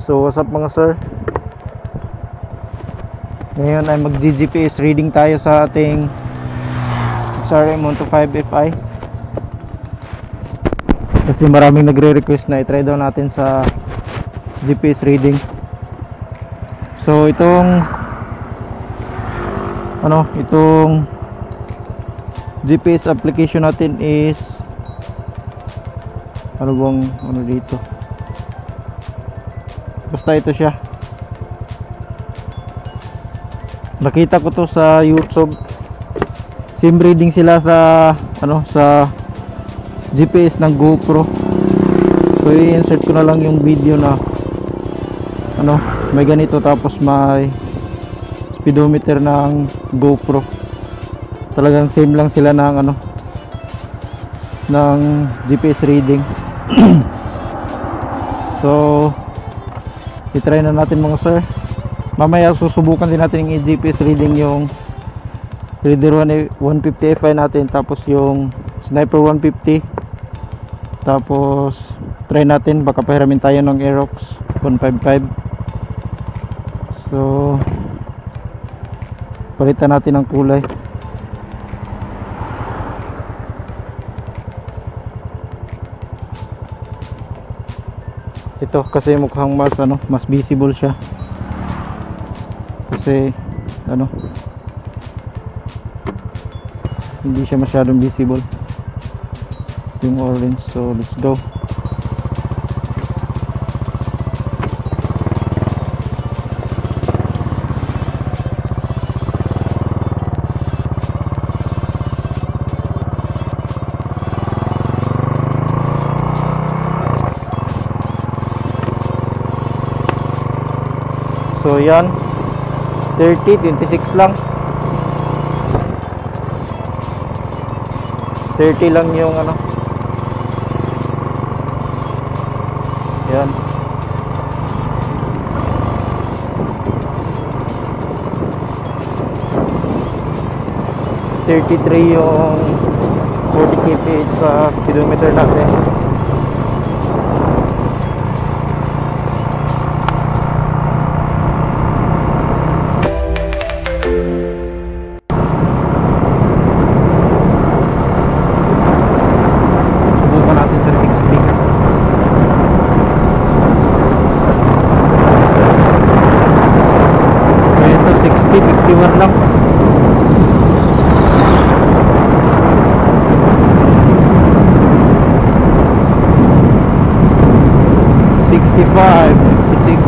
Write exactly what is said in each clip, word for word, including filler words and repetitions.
So what's up mga sir? Ngayon ay mag G G P S reading tayo sa ating X R M one twenty-five F I. Kasi maraming nagre-request na i-try daw natin sa G P S reading. So itong ano, itong G P S application natin is ano bang ano dito? Basta ito siya. Nakita ko to sa YouTube. Sim reading sila sa ano sa G P S ng GoPro. So i-insert ko na lang yung video na ano, may ganito tapos may speedometer ng GoPro. Talagang same lang sila ng ano ng G P S reading. So i-try na natin mga sir. Mamaya susubukan din natin yung G P S reading yung Raider one fifty F I natin, tapos yung Sniper one fifty, tapos try natin baka pahiramin tayo ng Aerox one fifty-five. So palitan natin ng kulay. Ito kasi mukhang mas ano, mas visible siya. Kasi ano, hindi siya masyadong visible yung orange. So let's go. So yan, thirty, twenty-six lang. thirty lang yung ano. Yan. thirty-three yung forty kilometers per hour sa speedometer natin. fifty-one lang. sixty-five, fifty-six.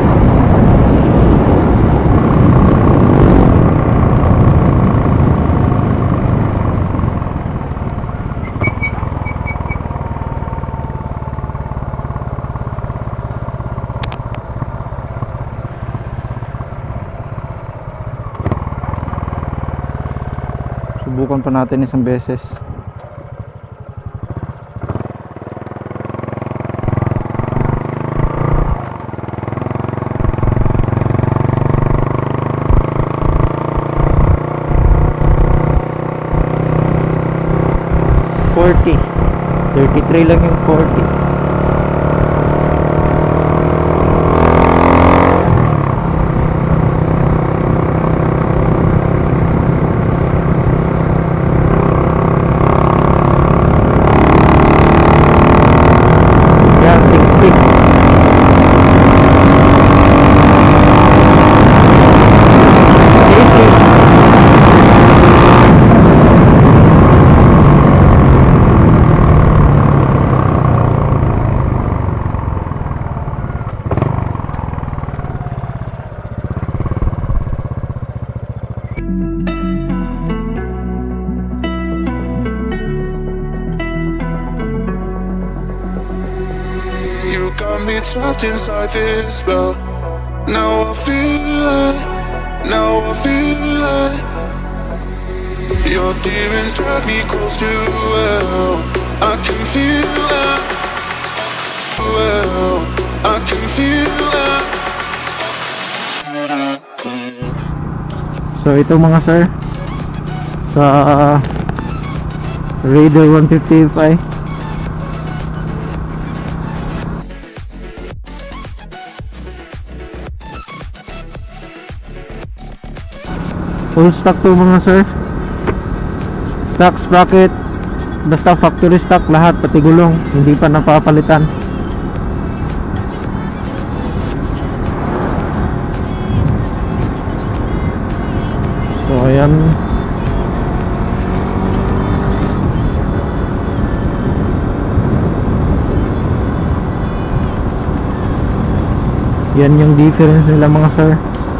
Subukan pa natin isang beses. forty, thirty-three lang yung forty. Trapped inside this spell. Now I feel like, now I feel like your demons drag me close to hell. I can feel that. Well, I can feel that. So ito mga sir, sa Raider one fifty F I. Full stock to mga sir. Stock sprocket, basta factory stock lahat, pati gulong, hindi pa napapalitan. So ayan. Yan yung difference nila mga sir.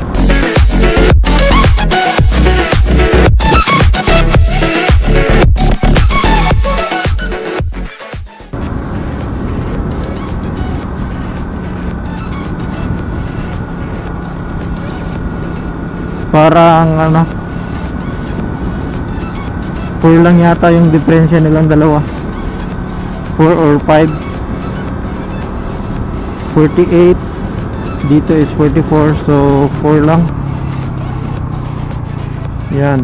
Parang ano, four lang yata yung diferensya nilang dalawa, four or five. Forty-eight dito is forty-four, so four lang. Yan,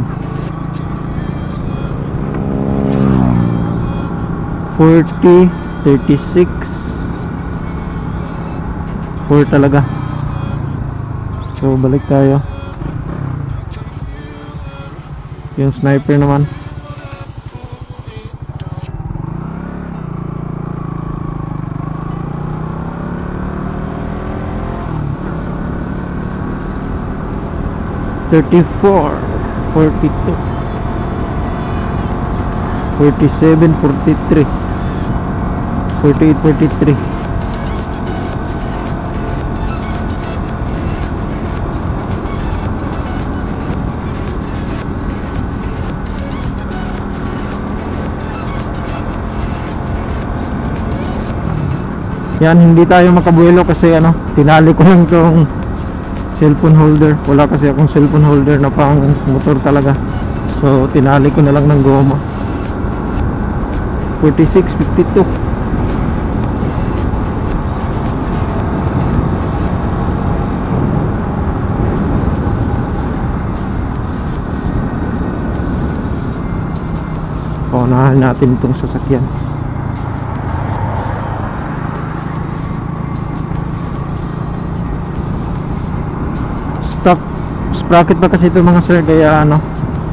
forty, thirty-six, four talaga. So balik tayo. Yung sniper naman, thirty-four, forty-two, forty-seven, forty-three, forty-eight, forty-three. Yan, hindi tayo makabuelo kasi ano, tinali ko lang tong cellphone holder. Wala kasi akong cellphone holder na pang motor talaga, so tinali ko na lang ng goma. Forty-six, fifty-two. Paunahan natin itong sasakyan. Stock sprocket pa kasi ito mga sir, kaya ano,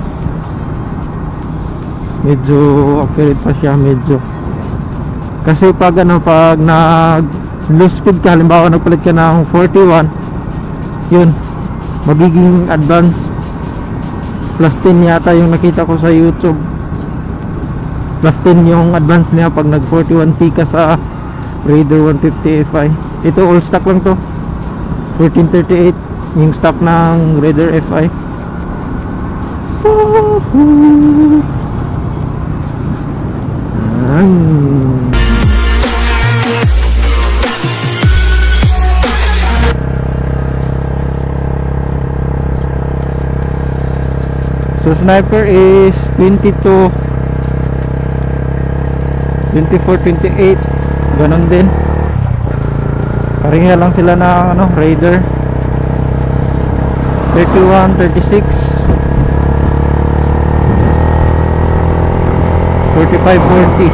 medyo operate pa siya medyo. Kasi pag ano, pag nag low speed ka, halimbawa nagpalit ka ng forty-one, yun, magiging advance. Plus ten yata yung nakita ko sa YouTube, plus ten yung advance niya pag nag forty-one T ka sa Raider one fifty F I. Ito all stock lang to, fourteen thirty-eight yung stock ng Raider F I. So sniper is twenty-two, twenty-four, twenty-eight, ganon din. Pareha lang sila na ano, Raider. thirty-one, thirty-six, forty-five, forty.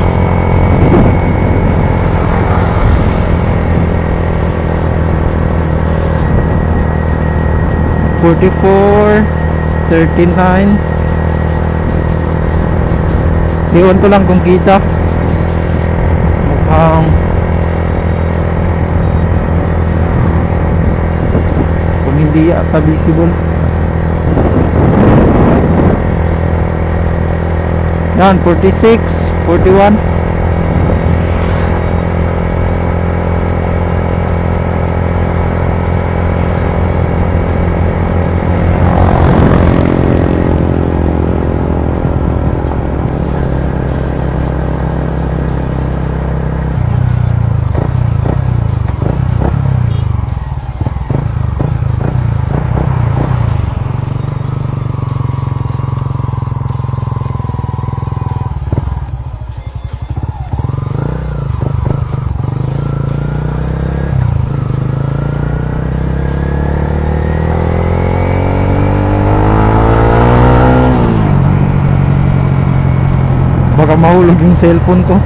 forty-four, thirty-nine. Iwan ko lang kung kita. Mukhang hindi ata visible. Yan, forty-six, forty-one. Baka mahulog yung cellphone ko.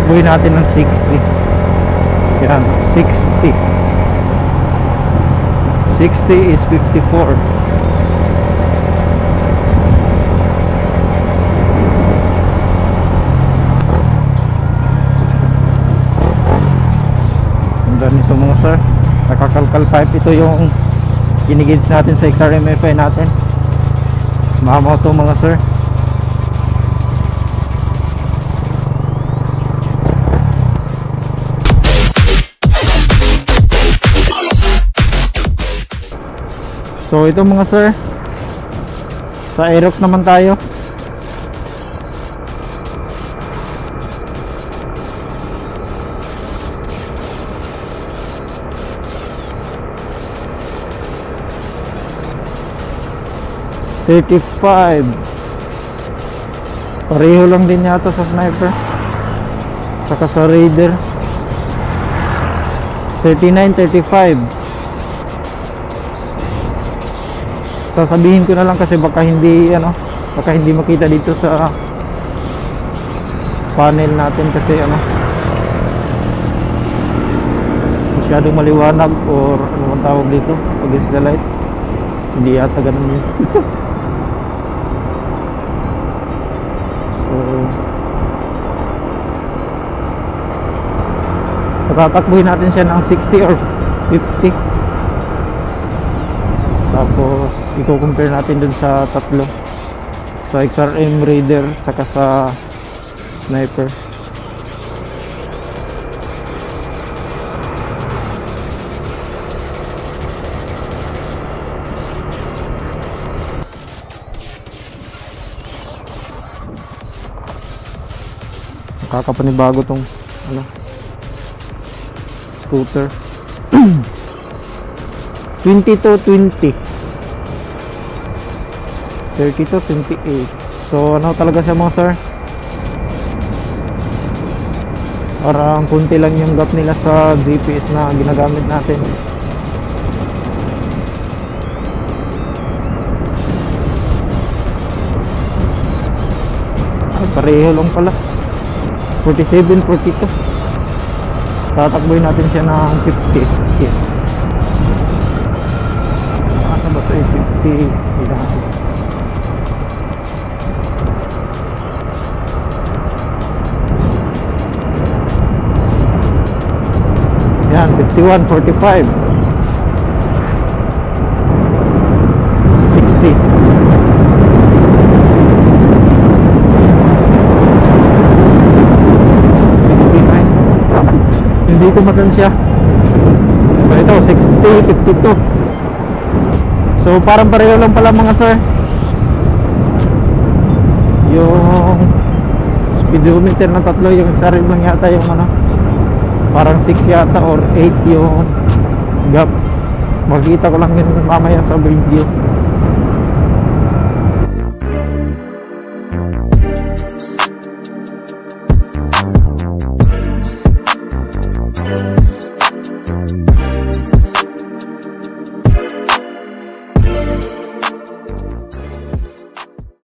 tatakbuhin natin ng sixty. Yan, sixty. sixty is fifty-four. Ang ganito mga sir, nakakalkal pipe. Ito yung ginigage natin sa X R M F I natin. Mamaw to mga sir. So ito mga sir, sa Aerox naman tayo. thirty-five. Pareho lang din yata sa sniper saka sa raider. thirty-nine, thirty-five. Sasabihin ko na lang kasi baka hindi ano, baka hindi makita dito sa panel natin kasi ano, masyadong maliwanag or ano ang tawag dito, against the light. Hindi yata ganun yun. So tatakbuhin natin siya ng sixty or fifty. Tapos i-compare natin dun sa tatlo, sa X R M, Raider, saka sa Sniper. Nakakapanibago tong ano, scooter. twenty-two twenty, thirty-two twenty-eight. So ano talaga siya mga sir, parang kunti lang yung gap nila sa G P S na ginagamit natin. Ay, pareho lang pala. Forty-seven, forty-two. Tatakboy natin siya ng fifty. Yes. Asa ba ito yung fifty? Yan, fifty-one, forty-five, sixty. sixty-nine. Hindi ko matansya. So ito, sixty, fifty-two. So parang pareho lang pala mga sir. Yung speedometer na tatlo, yung sarili lang yata yung ano, parang six yata or eight yung gap. Makikita ko lang yun mamaya sa video.